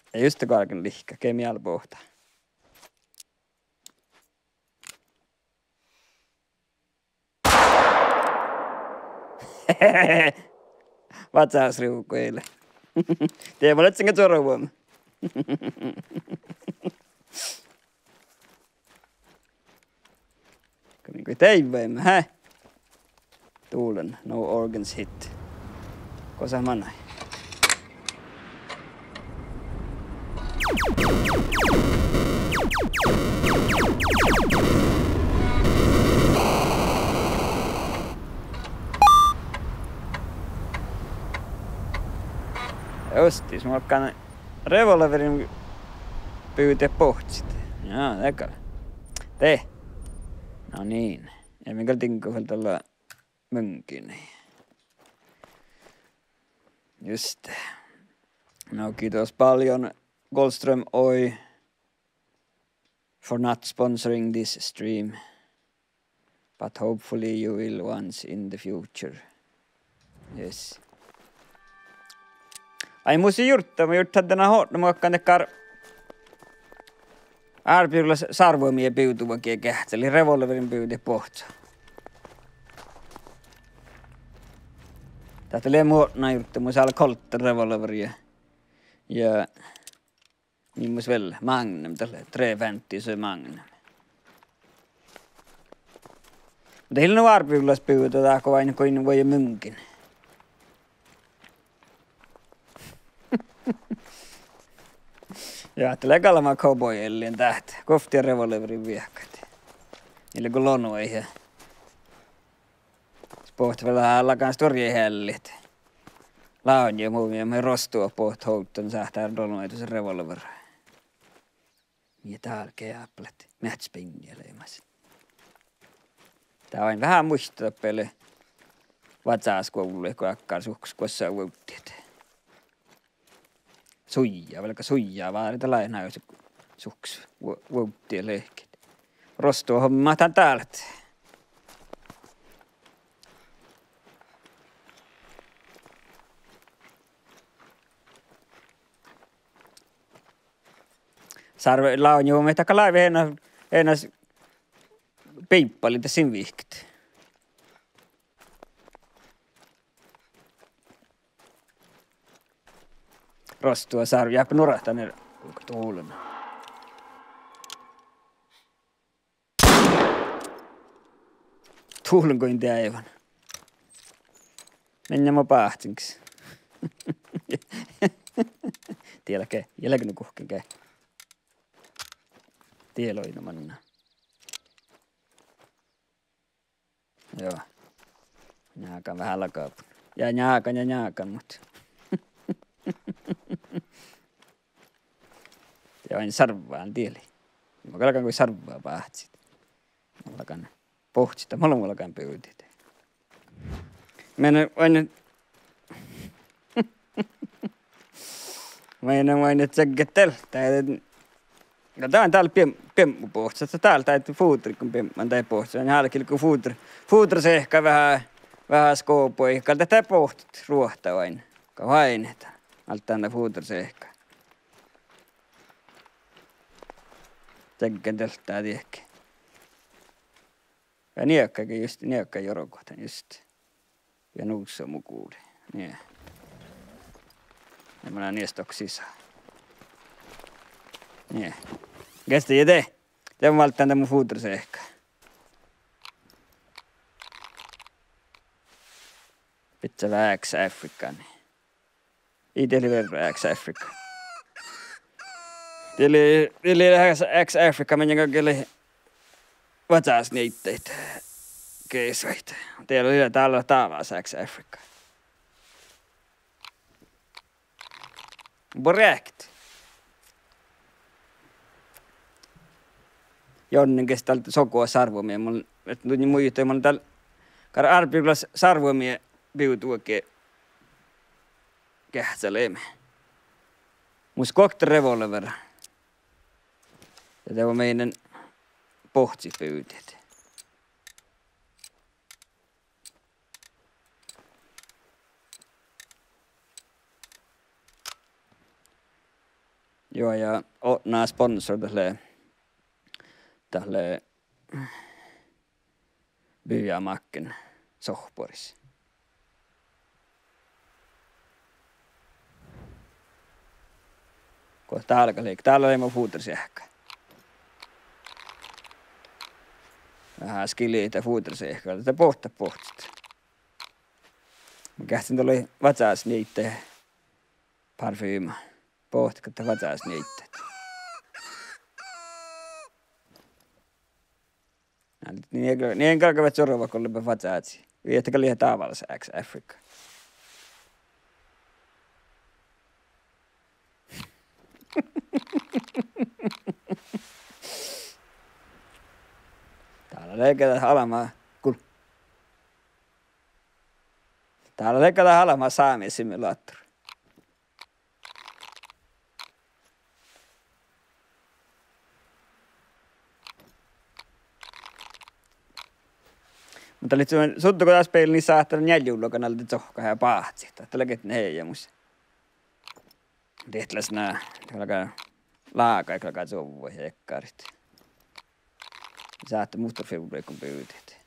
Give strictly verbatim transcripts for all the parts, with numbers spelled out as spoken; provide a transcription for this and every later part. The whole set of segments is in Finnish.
Ja just kaiken lihkä, kemial pohta. Vatsaas riukuille. Teemo olet sinkä tuoruvuomme. Niin kuin teiväimme, hä? Tuulen, no organs hit. Kosa manai. Ostis, mä alkaan revolverin pyytää pohtsit. Jaa, täkällä. Te. No niin. Ja minkä tinkohel tällä mönkin. Just. No kiitos paljon Goldström Oy for not sponsoring this stream. But hopefully you will once in the future. Yes. Ai musi jurtta, mä jurtta tänä hoidon, mä akkaan tekkar arpioilla sarvoimia piutuvakin kähtä, eli revolverin pyytä pohtaa. Tätä oli muodna jurtta, mä saalla koltta revolveria. Ja niin mus vielä magnum, tällä trevänttiä se magnum. Mutta hilloin arpioilla pyytä, tääkö vain kuin voi munkin. Ja tulee kalama cowboyellien tähtä. Kofti ja revolverin viehkat. Niillä kun lonu ei he. Pohti vähän lakan storje hellit. Laun ja muu ja me rostua pohti houtton sähtää lonu se revolver. Ja täällä keäplet. Mätspingiä leimas. Tää on vähän muistaa pele. Vatsaaskoululle kun akkaan suhkus kossa uuttiet. Suijaa, velka suijaa, vaan lainaa jos suks vuottia lehkit. Rostua hommataan täältä. Sarve launjuu meitä kalaive enää enää peippali tässä vihkit. Rostua sarvi jääpä nurahtaa ne tuulena. Tuulen kuin aivan. Mennään mä pahtinks. Tielläkö, jälkeen kuhkekään. Tieloina manna. Joo. Njaakan vähän lakaapun. Ja njaakan ja njaakan, mut. Ja aina sarvaan tieli. Mä kalkan kuin sarvaa pahtsit. Mä kalkan pohtsit. Mä olen kalkan pyytit. Mä en aina... Mä en aina tsäggetel. Tää on täällä pemmu pohtsit. Täällä täytyy fuutri kun pemman tai pohtsit. Se on hälkillä kun fuutri. Fuutri se ehkä vähän... Vähän skoopoi. Kalta tää pohtit ruohtaa aina. Kauhainetaan. Alta tänne fuutri se ehkä. Tsäggen tältää tiekki. Ja niekkäkin just, niekkä jorokohtan just. Ja nuussa mukuuli. Niin. Ja mä näen niestok sisään. Niin. Kästi jete. Tämä on valttaan tämä fuutri se ehkä. Pitää vähän X-Afrikkaan. Itse verran X-Afrikkaan. Tili, tili X-Afrikka meni kaikille vatsaas niitteitä keisvaita. Teillä oli täällä taavas X-Afrikka. Borekt. Jonnenkes täältä sokua sarvomia. Mulla et nyt niin muista, mulla täällä kar arpiklas sarvomia piutuakin kähtsälemme. Mus kokta revolver. Ja tämä on meidän pohtsipyyteet. Joo, ja nämä sponsor tälle, tälle Byamacken sohporissa. Kun täällä liikaa. Täällä ei mä fuutersi ehkä. Vähän skiliitä fuutersi ehkä. Tätä pohtaa pohtit. Mä kähtin tuli vatsaas niitte parfyyma. Pohtiko, että vatsaas niitte. Niin kalkavat sorva, kun olipa vatsaatsi. Viettäkö liian tavallisen X Africa. Täällä leikataan halamaa. Kul. Täällä leikataan halamaa saamia simulaattori. Mutta oli suttuko taas peili niin saattanut jäljullo kanalta tsohkaa ja pahat siitä. Että läket ne heijamus. Tehtläs nää. Alkaa laaka eikä alkaa sovua ja ekkaarit. Saatte mustarfibureikon pyyteet.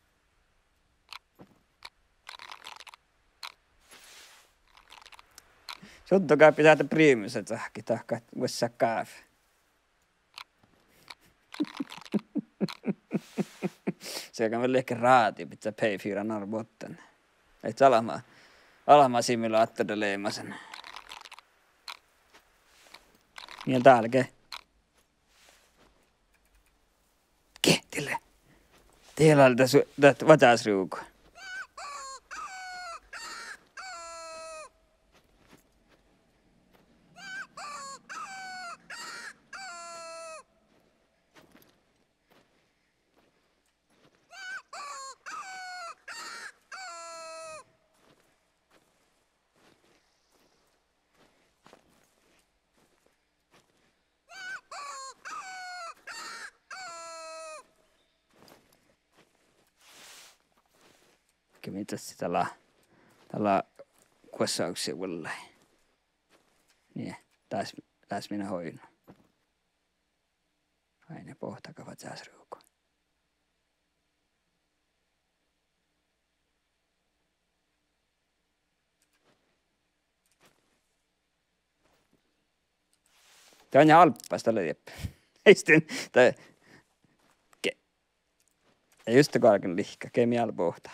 Suttukaa pitää te priimuset sahki tahkaa vuossa kaafe. Se kan väl leka raati, pitää P fyra Norrbotten. Et alama, alama simulaattori leimasen. Niin täällä ke? Ke, tille. Teillä oli tässä vatasriuku. Mitäs tällä tällä kuossauksia vallahi. Niin, taas taas minä hoidin. Aina pohtakavat saasruuko. Tämä on ihan alppas tällä jeppe. Ei sitten, tai ke. Ja just kalken lihka, kemi alpohtaa.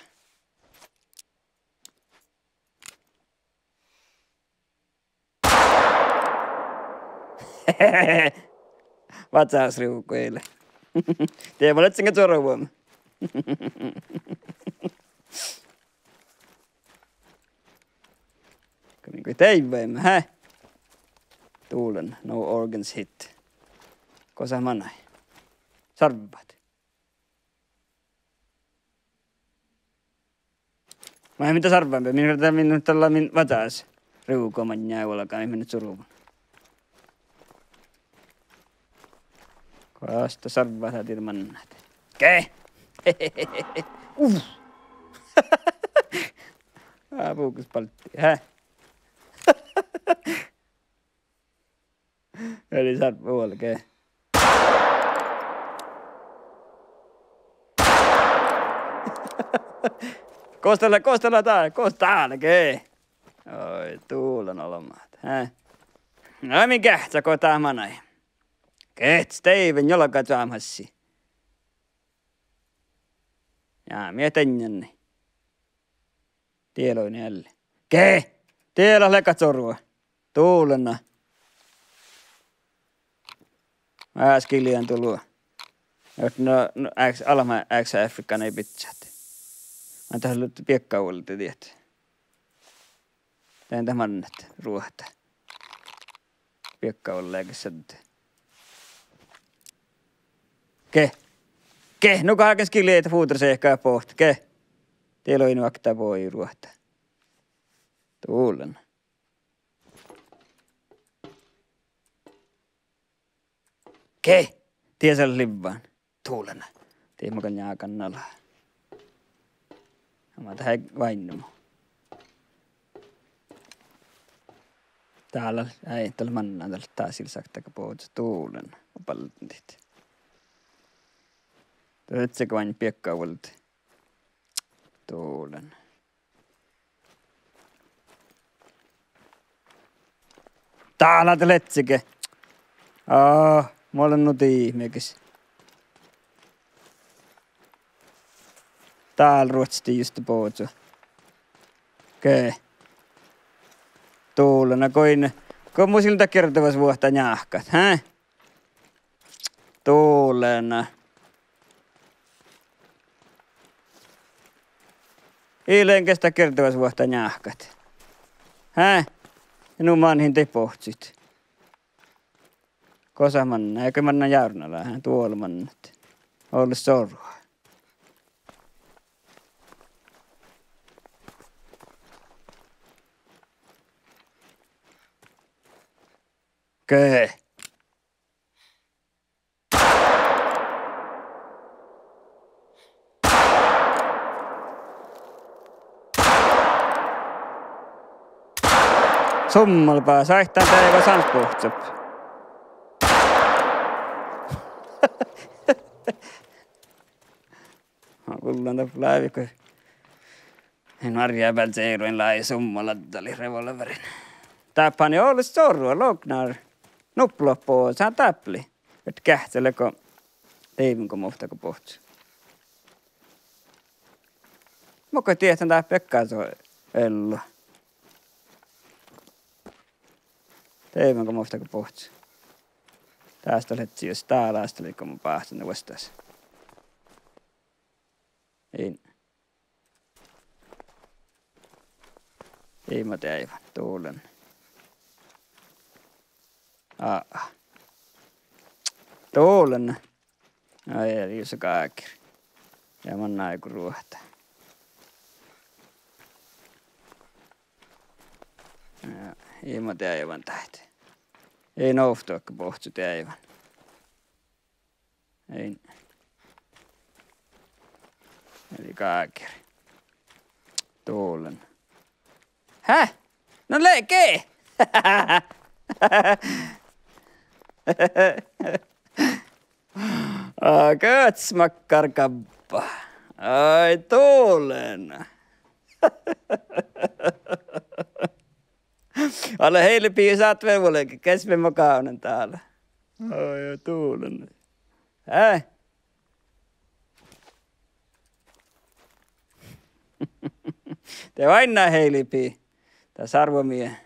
Vatsausriukku eilen. Teemo olet sinkä torovuoma. Niin kuin teiväimme, hä? Tuulen, no organs hit. Kosa manai. Sarvat. Mä en mitä sarvampi, minä yritän minun tällä min vatsaus. Riukoman jäyolakaan, ei mennyt suruvan. Vasta sarvaa sä ilmannat. Ke? Uff. Ah, puukus paltti. Häh? Eli sarva huolkee. Kostella, kostella täällä, kostella, ke? Oi, tuulen olomaat. Häh? No mikä, sä kotaa manai. Keht Steven jolka saamassa. Jaa, mie tänjänne. Tieloin jälle. Ke? Tielo lekat sorua. Tuulena. Äskilian tulua. No, no äks, alama äks Afrikan ei pitsät. Mä tähän löytyy piekkauolta, tiedät. Tän tämän ruohta. Piekkauolla eikä sätte. Ke? Ke? No kahden skilleitä fuuterse ehkä pohti. Ke? Teillä on invakta voi ruohta. Tuulen. Ke? Tiesä livaan. Tuulena. Tiimakan jaakan nalaa. Mä tähän vainnumu. Täällä ei tällä mannaan tällä taasilla saakka puhuta tuulen opallit. Tätä vain piekkaa valta tuulen. Täällä te letsike. Ah, mä olen nyt ihmekäs. Täällä ruotsti just puhuta. Okei. Okay. Tuulena koin. Kun mun siltä kertovas vuotta njahkat, hä? Tuulena. Eilen kestä kertovas vuotta njahkat. Hä? Nu manhin te pohtsit. Kosa manna, eikö manna jaurnalla, hä? Tuolla mannat. Ollu sorua. Okei. Summalpaa, saihtaan täällä sans puhtsap. Kullan täp läävikö. En arjaa päältä eiruin lai summaladali revolverin. Täppani olisi sorrua loknar. Nuploppo, saan täppli. Et kähtelekö teivinko muhtako pohtsu. Mokko tietän tää Pekkaa so ellu. Teivinko muhtako pohtsu. Tästä olet jos täällä asteliko mun päähtänne vastas. Ei. Ei mä teivän, tuulen. Ah. Tuulen. Ai eli jos kaikki. Ja mä näin kun ruohtaa. Ja, ei mä teivän tähti. Ei nouhtuakka pohtsu teivän. Ei. Eli kaikki. Tuulen. Häh? No leikee! Köts makkarkappa. Ai tuulen. Alle heille piisaat velvolekin. Kesmen mä kaunen täällä. Ai tuulen. Häh? Te vain nää heilipii. Tää sarvomie.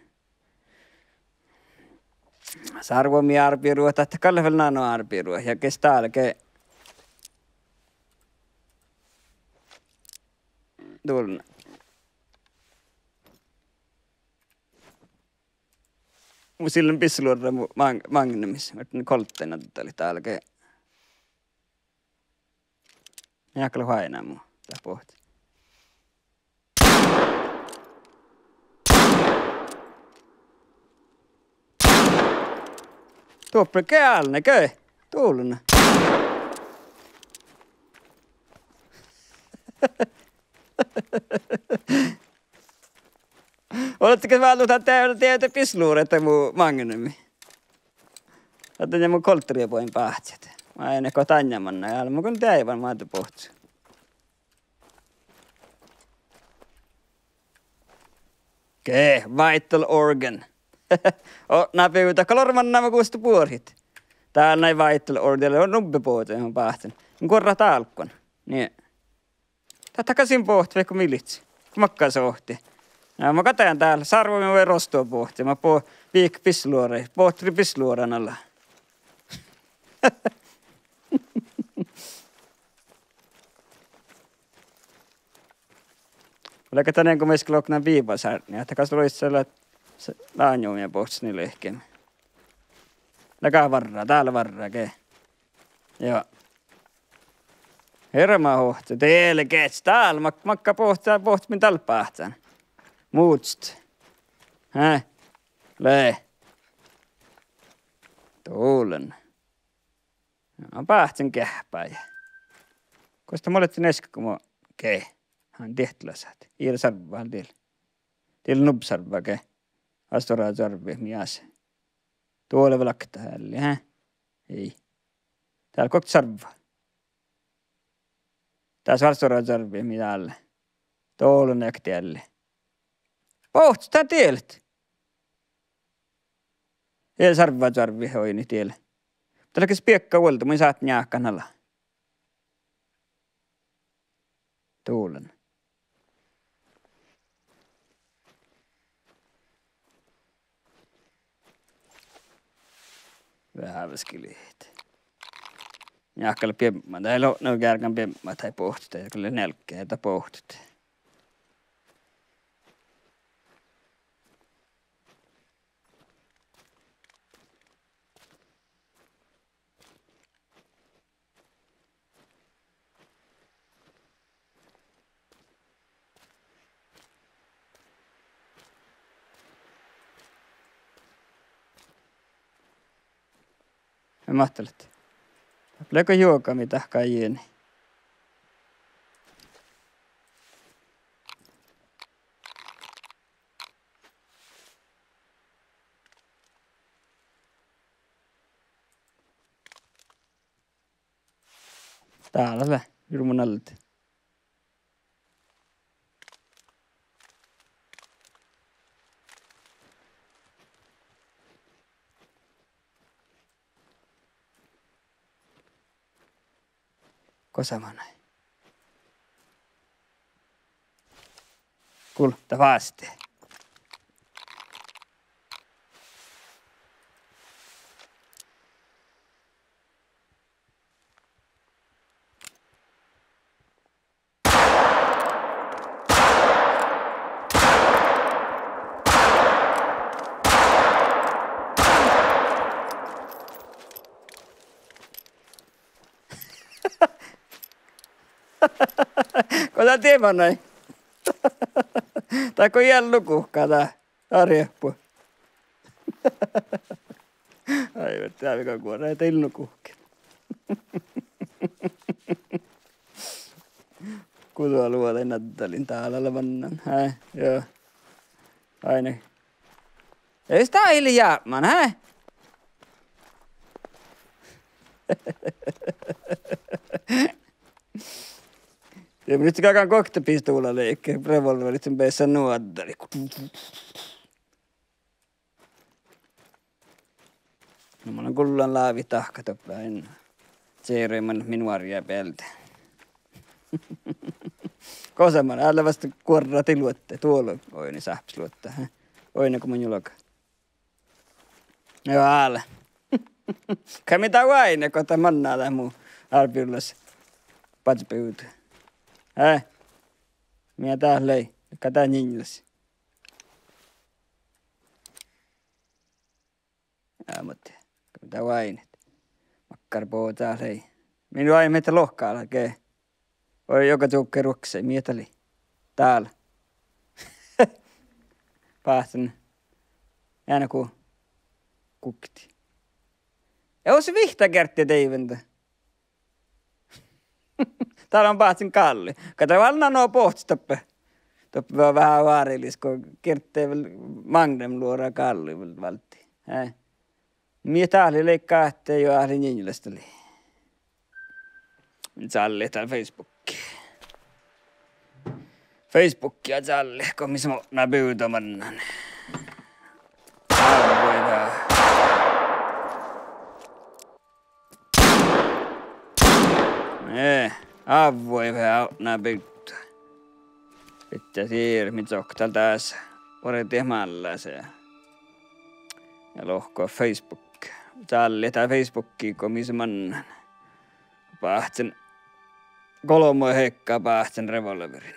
Sarvomie arpiirua, tai kalle vielä nano arpiirua. Ja kes täällä ke... Tuulna. Mun silloin pisseluodra mun magnemis. Mä oon koltteena tätä oli täällä ke... Jääkälä hainaa mun. Tää pohti. Tuoppe keälne, köy. Tuuluna. Oletteko valtuuta tehdä teitä pisluuretta muu magnumi? Oletko mun koltteria poin pahtsat. Mä en ehkä tanjamanna ja mä kun teivän mä oon pohtsu. Okei, vital organ. O, nää pyytää kalorman nämä kuusta puorit. Täällä näin vital organ on nubbepuote, johon päähtän. Mä korra taalkon. Niin. Tää takasin pohti, vaikka millitsi. Kun makkaa se ohti. Ja mä katajan täällä. Sarvoimme voi rostua pohti. Mä puhun viikki pisluorei. Pohtri pisluoran alla. Oliko tänään kun meistä loknaan viipasärni. Että kas loisi sellainen laanjoumia pohtis niille ehkä. Näkää varraa. Täällä varraa kee. Joo. Herma hohti. Teille keets. Täällä mak makka pohtaa pohtimin tällä päähtään. Muutst. Häh? Lee. Tuulen. Mä päähtän kähpäjä. Kosta mä olettiin äsken kun mä kee. Hän tehtilä saat. Iillä sarvaa teillä. Teillä nubsarvaa kee. Astoraa sarvi, mies. Tuolle velakta hälli, hä? Ei. Täällä koko sarva. Tässä astoraa sarvi, mitä alle. Tuolla näkti jälle. Pohti, tää tieltä. Ei sarvaa sarvi hoini tielle. Tälläkin spiekka huolta, mun saat njääkän alla. Tuulen. Vähän väskiliit. Njääkkällä piemmä, tai lo, no kärkän piemmä, tai pohtit, ja kyllä nälkkeä, tai pohtit. Mä mahtalet. Pleekö juokaa mitä kajieni? Täällä lä, julmun alti. Kosamana. Kuul, ta vasti. Kota teemään näin. Tai kun jää lukuhkaa tää arjeppu. Ai vettä, mikä kuoraa, ei teillä lukuhkin. Kutua luoten nattalin täällä vannan. Häi, joo. Aine. Ei sitä ili jäämään, häi? Ja nyt se kakan koktepistuulla leikkää, revolverit sen päässä nuoddari. No mä olen kullan laavi tahkatoppa en. Seeroiman minuaria päältä. Kosaman, älä vasta kuorrati luotte. Tuolla oini sähpäs luottaa. Oina kun mun julka. Joo, älä. Kai mitä vaine, kun tämä mannaa tää muu arpiullas. Patspyytä. Hä? Minä tää lei. Kata ninjas. Ja, mutta mitä vainet. Makkar poo tää lei. Minun aina meitä lohkaalla kee. Oi joka tuukke rukseen. Mietä li. Täällä. Päästän. Aina ku kukti. Ja ois vihta kertti teiventä. Täällä on pahtsin kalli. Kato valna nuo pohtis toppe. Toppe on vähän vaarillis, kun kerttee magnum luoraa kalli valtti. Hää. Mie täällä leikkaa, ettei jo ahli ninjilasteli. Salli täällä Facebookki. Facebookia salli, kun missä mä pyytämännan. Täällä voi vähän. Nee. Avoi vähän nää pyyttä. Pitää siirrä, mitä oktal tässä. Ore tehmällä se. Ja lohkoa Facebook. Salli tää Facebookki, kun missä mannan. Pahtsen. Kolmoja heikkaa pahtsen revolverin.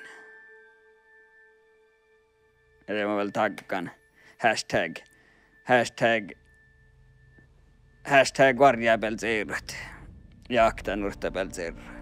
Ja mä vielä taggan. Hashtag. Hashtag. Hashtag varjaa peltseirrat. Jakta nurta peltseirrat.